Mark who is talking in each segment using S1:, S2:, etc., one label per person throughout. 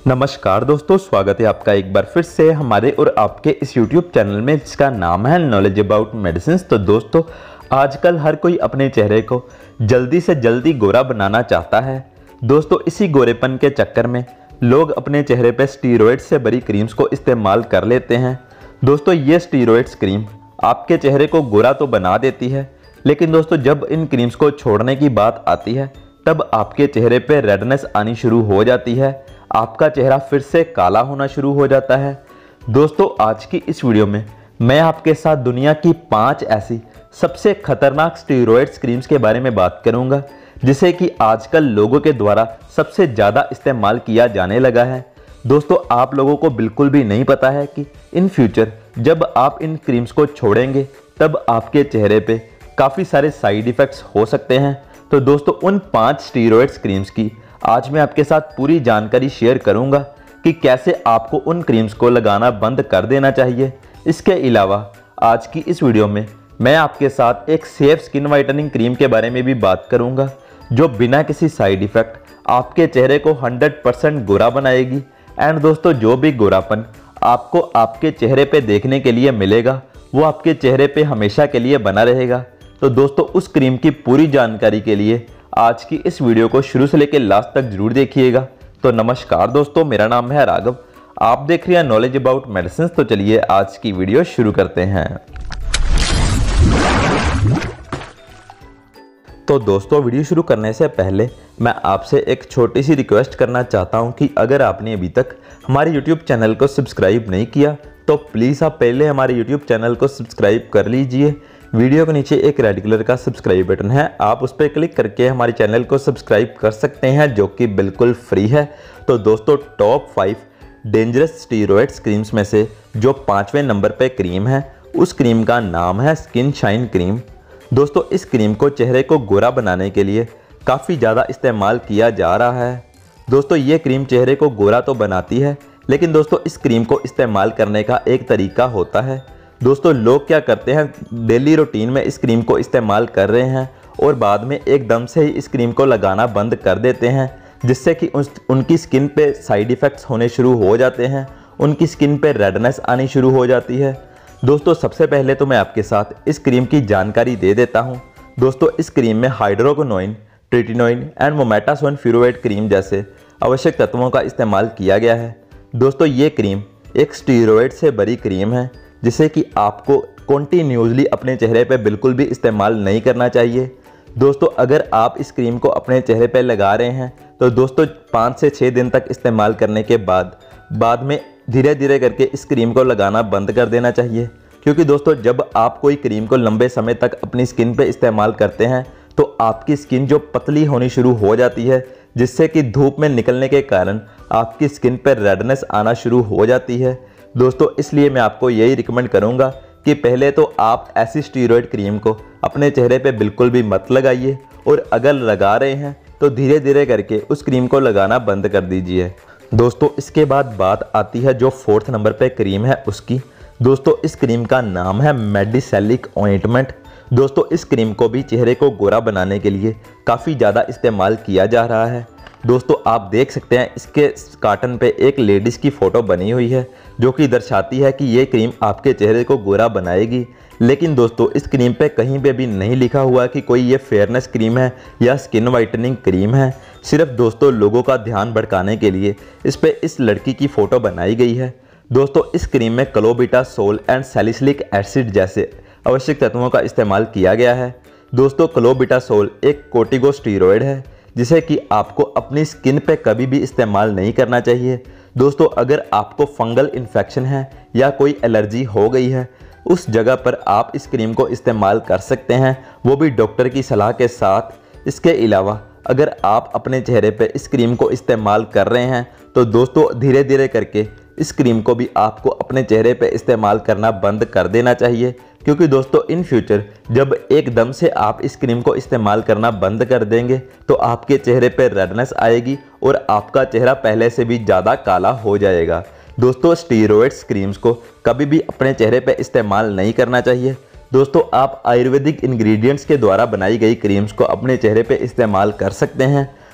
S1: नमस्कार दोस्तों, स्वागत है आपका एक बार फिर से हमारे और आपके इस YouTube चैनल में जिसका नाम है नॉलेज अबाउट मेडिसिन। तो दोस्तों, आजकल हर कोई अपने चेहरे को जल्दी से जल्दी गोरा बनाना चाहता है। दोस्तों, इसी गोरेपन के चक्कर में लोग अपने चेहरे पे स्टीरॉयड से भरी क्रीम्स को इस्तेमाल कर लेते हैं। दोस्तों, ये स्टीरॉयड्स क्रीम आपके चेहरे को गोरा तो बना देती है, लेकिन दोस्तों जब इन क्रीम्स को छोड़ने की बात आती है तब आपके चेहरे पे रेडनेस आनी शुरू हो जाती है, आपका चेहरा फिर से काला होना शुरू हो जाता है। दोस्तों, आज की इस वीडियो में मैं आपके साथ दुनिया की 5 ऐसी सबसे खतरनाक स्टीरॉयड्स क्रीम्स के बारे में बात करूंगा, जिसे कि आजकल लोगों के द्वारा सबसे ज़्यादा इस्तेमाल किया जाने लगा है। दोस्तों, आप लोगों को बिल्कुल भी नहीं पता है कि इन फ्यूचर जब आप इन क्रीम्स को छोड़ेंगे तब आपके चेहरे पे काफ़ी सारे साइड इफ़ेक्ट्स हो सकते हैं। तो दोस्तों, उन 5 स्टीरॉयड्स क्रीम्स की आज मैं आपके साथ पूरी जानकारी शेयर करूंगा कि कैसे आपको उन क्रीम्स को लगाना बंद कर देना चाहिए। इसके अलावा आज की इस वीडियो में मैं आपके साथ एक सेफ स्किन वाइटनिंग क्रीम के बारे में भी बात करूंगा, जो बिना किसी साइड इफ़ेक्ट आपके चेहरे को 100% गोरा बनाएगी। एंड दोस्तों, जो भी गोरापन आपको आपके चेहरे पे देखने के लिए मिलेगा वो आपके चेहरे पे हमेशा के लिए बना रहेगा। तो दोस्तों, उस क्रीम की पूरी जानकारी के लिए आज की इस वीडियो को शुरू से लेकर लास्ट तक जरूर देखिएगा। तो नमस्कार दोस्तों, मेरा नाम है राघव, आप देख रहे हैं नॉलेज अबाउट मेडिसिन। तो चलिए आज की वीडियो शुरू करते हैं। तो दोस्तों, वीडियो शुरू करने से पहले मैं आपसे एक छोटी सी रिक्वेस्ट करना चाहता हूं कि अगर आपने अभी तक हमारे YouTube चैनल को सब्सक्राइब नहीं किया तो प्लीज़ आप पहले हमारे YouTube चैनल को सब्सक्राइब कर लीजिए। वीडियो के नीचे एक रेड कलर का सब्सक्राइब बटन है, आप उस पर क्लिक करके हमारे चैनल को सब्सक्राइब कर सकते हैं, जो कि बिल्कुल फ्री है। तो दोस्तों, टॉप 5 डेंजरस स्टीरॉयड्स क्रीम्स में से जो 5वें नंबर पे क्रीम है, उस क्रीम का नाम है स्किन शाइन क्रीम। दोस्तों, इस क्रीम को चेहरे को गोरा बनाने के लिए काफ़ी ज़्यादा इस्तेमाल किया जा रहा है। दोस्तों, ये क्रीम चेहरे को गोरा तो बनाती है, लेकिन दोस्तों इस क्रीम को इस्तेमाल करने का एक तरीका होता है। दोस्तों, लोग क्या करते हैं, डेली रूटीन में इस क्रीम को इस्तेमाल कर रहे हैं और बाद में एकदम से ही इस क्रीम को लगाना बंद कर देते हैं, जिससे कि उनकी स्किन पे साइड इफ़ेक्ट्स होने शुरू हो जाते हैं, उनकी स्किन पे रेडनेस आनी शुरू हो जाती है। दोस्तों, सबसे पहले तो मैं आपके साथ इस क्रीम की जानकारी दे देता हूँ। दोस्तों, इस क्रीम में hydroquinone, tretinoin and mometasone furoate cream जैसे आवश्यक तत्वों का इस्तेमाल किया गया है। दोस्तों, ये क्रीम एक स्टीरॉयड से भरी क्रीम है, जिसे कि आपको कॉन्टिन्यूसली अपने चेहरे पे बिल्कुल भी इस्तेमाल नहीं करना चाहिए। दोस्तों, अगर आप इस क्रीम को अपने चेहरे पे लगा रहे हैं तो दोस्तों 5 से 6 दिन तक इस्तेमाल करने के बाद में धीरे धीरे करके इस क्रीम को लगाना बंद कर देना चाहिए। क्योंकि दोस्तों, जब आप कोई क्रीम को लंबे समय तक अपनी स्किन पे इस्तेमाल करते हैं तो आपकी स्किन जो पतली होनी शुरू हो जाती है, जिससे कि धूप में निकलने के कारण आपकी स्किन पर रेडनेस आना शुरू हो जाती है। दोस्तों, इसलिए मैं आपको यही रिकमेंड करूंगा कि पहले तो आप ऐसी स्टीरॉयड क्रीम को अपने चेहरे पे बिल्कुल भी मत लगाइए, और अगर लगा रहे हैं तो धीरे धीरे करके उस क्रीम को लगाना बंद कर दीजिए। दोस्तों, इसके बाद बात आती है जो 4th नंबर पे क्रीम है उसकी। दोस्तों, इस क्रीम का नाम है मेडिसैलिक ऑइंटमेंट। दोस्तों, इस क्रीम को भी चेहरे को गोरा बनाने के लिए काफ़ी ज़्यादा इस्तेमाल किया जा रहा है। दोस्तों, आप देख सकते हैं इसके कार्टन पे एक लेडीज़ की फ़ोटो बनी हुई है, जो कि दर्शाती है कि ये क्रीम आपके चेहरे को गोरा बनाएगी। लेकिन दोस्तों, इस क्रीम पे कहीं पे भी नहीं लिखा हुआ कि कोई ये फेयरनेस क्रीम है या स्किन वाइटनिंग क्रीम है। सिर्फ दोस्तों लोगों का ध्यान भटकाने के लिए इस पे इस लड़की की फ़ोटो बनाई गई है। दोस्तों, इस क्रीम में क्लोबिटासोल एंड सैलिसिलिक एसिड जैसे आवश्यक तत्वों का इस्तेमाल किया गया है। दोस्तों, क्लोबिटासोल एक कोर्टिकोस्टेरॉइड है, जिसे कि आपको अपनी स्किन पे कभी भी इस्तेमाल नहीं करना चाहिए। दोस्तों, अगर आपको फंगल इन्फेक्शन है या कोई एलर्जी हो गई है, उस जगह पर आप इस क्रीम को इस्तेमाल कर सकते हैं, वो भी डॉक्टर की सलाह के साथ। इसके अलावा अगर आप अपने चेहरे पे इस क्रीम को इस्तेमाल कर रहे हैं तो दोस्तों धीरे धीरे करके इस क्रीम को भी आपको अपने चेहरे पे इस्तेमाल करना बंद कर देना चाहिए। क्योंकि दोस्तों, इन फ्यूचर जब एकदम से आप इस क्रीम को इस्तेमाल करना बंद कर देंगे तो आपके चेहरे पे रेडनेस आएगी और आपका चेहरा पहले से भी ज़्यादा काला हो जाएगा। दोस्तों, स्टीरॉयड्स क्रीम्स को कभी भी अपने चेहरे पे इस्तेमाल नहीं करना चाहिए। दोस्तों, आप आयुर्वेदिक इंग्रेडिएंट्स के द्वारा बनाई गई क्रीम्स को अपने चेहरे पे इस्तेमाल कर सकते हैं।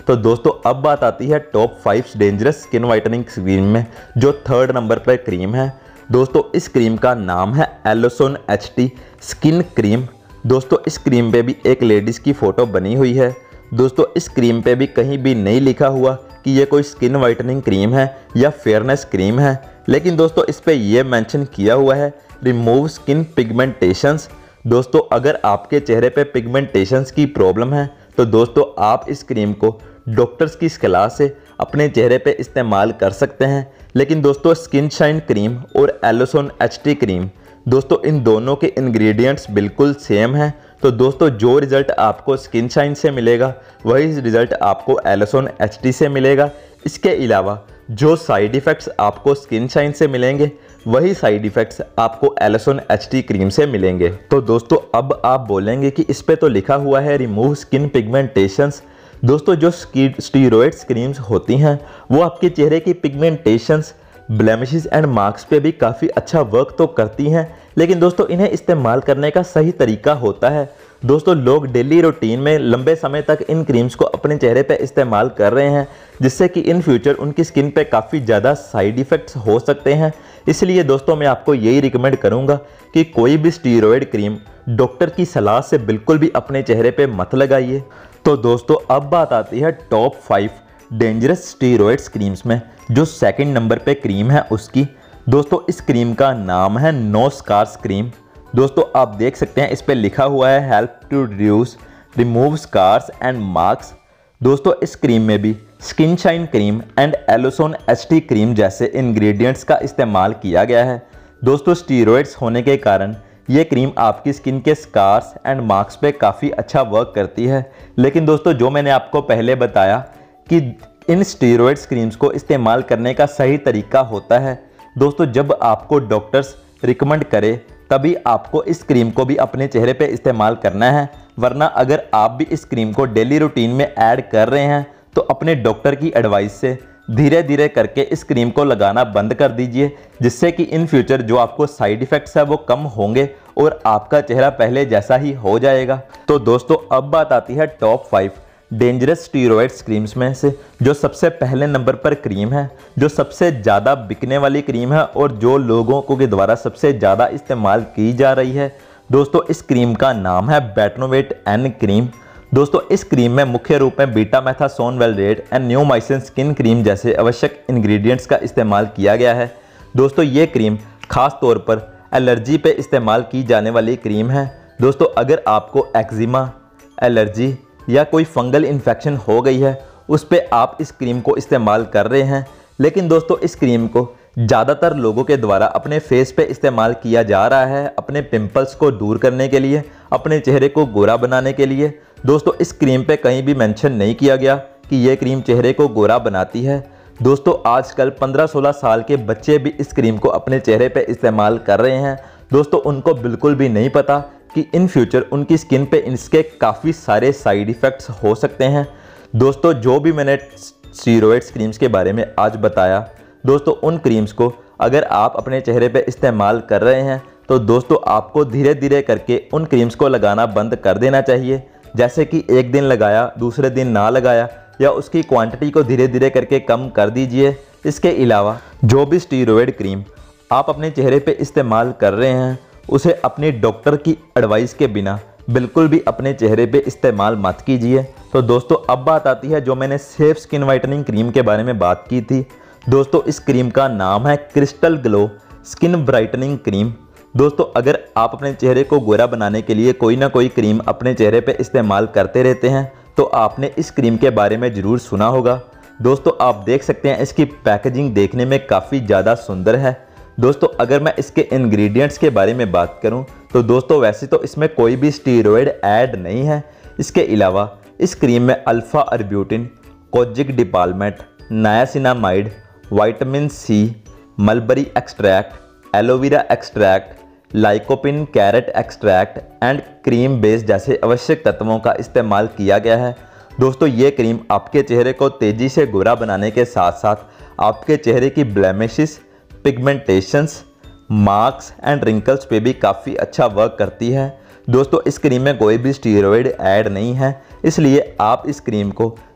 S1: तो दोस्तों अब बात आती है top 5 dangerous skin whitening cream में, जो 3rd नंबर पर क्रीम है। दोस्तों इस क्रीम का नाम है एलोसोन HT स्किन क्रीम। दोस्तों इस क्रीम पे भी एक लेडीज़ की फ़ोटो बनी हुई है। दोस्तों इस क्रीम पे भी कहीं भी नहीं लिखा हुआ कि ये कोई स्किन वाइटनिंग क्रीम है या फेयरनेस क्रीम है, लेकिन दोस्तों इस पे ये मेंशन किया हुआ है रिमूव स्किन पिगमेंटेशंस। दोस्तों अगर आपके चेहरे पे पिगमेंटेशंस की प्रॉब्लम है तो दोस्तों आप इस क्रीम को डॉक्टर्स की सलाह से अपने चेहरे पे इस्तेमाल कर सकते हैं। लेकिन दोस्तों स्किन शाइन क्रीम और एलोसोन HT क्रीम, दोस्तों इन दोनों के इंग्रेडिएंट्स बिल्कुल सेम हैं। तो दोस्तों जो रिज़ल्ट आपको स्किन शाइन से मिलेगा वही रिज़ल्ट आपको एलोसोन HT से मिलेगा। इसके अलावा जो साइड इफ़ेक्ट्स आपको स्किन शाइन से मिलेंगे वही साइड इफ़ेक्ट्स आपको एलोसोन HT क्रीम से मिलेंगे। तो दोस्तों अब आप बोलेंगे कि इस पे तो लिखा हुआ है रिमूव स्किन पिगमेंटेशंस। दोस्तों जो स्टीरॉयड्स क्रीम्स होती हैं वो आपके चेहरे की पिगमेंटेशंस, ब्लेमिशेस एंड मार्क्स पे भी काफ़ी अच्छा वर्क तो करती हैं, लेकिन दोस्तों इन्हें इस्तेमाल करने का सही तरीका होता है। दोस्तों लोग डेली रूटीन में लंबे समय तक इन क्रीम्स को अपने चेहरे पे इस्तेमाल कर रहे हैं, जिससे कि इन फ्यूचर उनकी स्किन पे काफ़ी ज़्यादा साइड इफ़ेक्ट्स हो सकते हैं। इसलिए दोस्तों मैं आपको यही रिकमेंड करूँगा कि कोई भी स्टीरॉयड क्रीम डॉक्टर की सलाह से बिल्कुल भी अपने चेहरे पे मत लगाइए। तो दोस्तों अब बात आती है टॉप 5 डेंजरस स्टीरॉयड्स क्रीम्स में, जो 2nd नंबर पे क्रीम है उसकी। दोस्तों इस क्रीम का नाम है नो स्कार्स क्रीम। दोस्तों आप देख सकते हैं इस पे लिखा हुआ है help to reduce remove scars and marks. दोस्तों इस क्रीम में भी skin shine cream and elosone HT cream जैसे इंग्रेडिएंट्स का इस्तेमाल किया गया है। दोस्तों स्टीरॉयड्स होने के कारण ये क्रीम आपकी स्किन के स्कार्स एंड मार्क्स पे काफ़ी अच्छा वर्क करती है, लेकिन दोस्तों जो मैंने आपको पहले बताया कि इन स्टीरॉयड्स क्रीम्स को इस्तेमाल करने का सही तरीका होता है। दोस्तों जब आपको डॉक्टर्स रिकमेंड करे तभी आपको इस क्रीम को भी अपने चेहरे पे इस्तेमाल करना है, वरना अगर आप भी इस क्रीम को डेली रूटीन में ऐड कर रहे हैं तो अपने डॉक्टर की एडवाइस से धीरे धीरे करके इस क्रीम को लगाना बंद कर दीजिए, जिससे कि इन फ्यूचर जो आपको साइड इफ़ेक्ट्स है वो कम होंगे और आपका चेहरा पहले जैसा ही हो जाएगा। तो दोस्तों अब बात आती है टॉप 5 डेंजरस स्टीरॉयड्स क्रीम्स में से, जो सबसे पहले नंबर पर क्रीम है, जो सबसे ज़्यादा बिकने वाली क्रीम है और जो लोगों को के द्वारा सबसे ज़्यादा इस्तेमाल की जा रही है। दोस्तों इस क्रीम का नाम है बेटनोवेट N क्रीम। दोस्तों इस क्रीम में मुख्य रूप में betamethasone valerate and neomycin skin cream जैसे आवश्यक इंग्रेडिएंट्स का इस्तेमाल किया गया है। दोस्तों ये क्रीम खास तौर पर एलर्जी पे इस्तेमाल की जाने वाली क्रीम है। दोस्तों अगर आपको एक्जिमा, एलर्जी या कोई फंगल इन्फेक्शन हो गई है उस पे आप इस क्रीम को इस्तेमाल कर रहे हैं, लेकिन दोस्तों इस क्रीम को ज़्यादातर लोगों के द्वारा अपने फेस पे इस्तेमाल किया जा रहा है अपने पिंपल्स को दूर करने के लिए, अपने चेहरे को गोरा बनाने के लिए। दोस्तों इस क्रीम पे कहीं भी मेंशन नहीं किया गया कि ये क्रीम चेहरे को गोरा बनाती है। दोस्तों आजकल 15-16 साल के बच्चे भी इस क्रीम को अपने चेहरे पे इस्तेमाल कर रहे हैं। दोस्तों उनको बिल्कुल भी नहीं पता कि इन फ्यूचर उनकी स्किन पे इसके काफ़ी सारे साइड इफ़ेक्ट्स हो सकते हैं। दोस्तों जो भी मैंने स्टीरॉयड्स क्रीम्स के बारे में आज बताया, दोस्तों उन क्रीम्स को अगर आप अपने चेहरे पे इस्तेमाल कर रहे हैं तो दोस्तों आपको धीरे धीरे करके उन क्रीम्स को लगाना बंद कर देना चाहिए। जैसे कि एक दिन लगाया दूसरे दिन ना लगाया, या उसकी क्वांटिटी को धीरे धीरे करके कम कर दीजिए। इसके अलावा जो भी स्टीरॉयड क्रीम आप अपने चेहरे पे इस्तेमाल कर रहे हैं उसे अपने डॉक्टर की एडवाइस के बिना बिल्कुल भी अपने चेहरे पे इस्तेमाल मत कीजिए। तो दोस्तों अब बात आती है जो मैंने सेफ स्किन वाइटनिंग क्रीम के बारे में बात की थी। दोस्तों इस क्रीम का नाम है crystal glow skin brightening cream. दोस्तों अगर आप अपने चेहरे को गोरा बनाने के लिए कोई ना कोई क्रीम अपने चेहरे पे इस्तेमाल करते रहते हैं तो आपने इस क्रीम के बारे में ज़रूर सुना होगा। दोस्तों आप देख सकते हैं इसकी पैकेजिंग देखने में काफ़ी ज़्यादा सुंदर है। दोस्तों अगर मैं इसके इंग्रेडिएंट्स के बारे में बात करूं तो दोस्तों वैसे तो इसमें कोई भी स्टीरॉयड ऐड नहीं है। इसके अलावा इस क्रीम में alpha arbutin, kojic dipalmitate, niacinamide, vitamin C, mulberry extract, aloe vera extract, lycopene carrot extract and cream base जैसे आवश्यक तत्वों का इस्तेमाल किया गया है। दोस्तों ये क्रीम आपके चेहरे को तेज़ी से गोरा बनाने के साथ साथ आपके चेहरे की blemishes, pigmentations, marks and wrinkles पे भी काफ़ी अच्छा वर्क करती है। दोस्तों इस क्रीम में कोई भी स्टीरॉयड ऐड नहीं है, इसलिए आप इस क्रीम को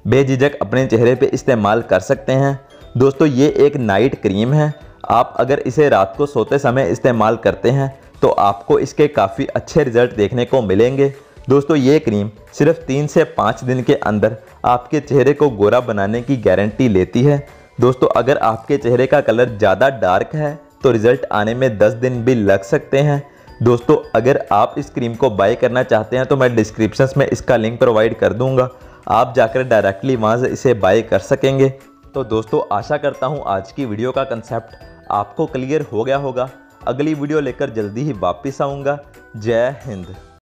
S1: बेझिझक अपने चेहरे पे इस्तेमाल कर सकते हैं। दोस्तों ये एक नाइट क्रीम है। आप अगर इसे रात को सोते समय इस्तेमाल करते हैं तो आपको इसके काफ़ी अच्छे रिजल्ट देखने को मिलेंगे। दोस्तों ये क्रीम सिर्फ 3 से 5 दिन के अंदर आपके चेहरे को गोरा बनाने की गारंटी लेती है। दोस्तों अगर आपके चेहरे का कलर ज़्यादा डार्क है तो रिज़ल्ट आने में 10 दिन भी लग सकते हैं। दोस्तों अगर आप इस क्रीम को बाय करना चाहते हैं तो मैं डिस्क्रिप्शन में इसका लिंक प्रोवाइड कर दूंगा, आप जाकर डायरेक्टली वहां से इसे बाय कर सकेंगे। तो दोस्तों आशा करता हूं आज की वीडियो का कंसेप्ट आपको क्लियर हो गया होगा। अगली वीडियो लेकर जल्दी ही वापस आऊँगा। जय हिंद।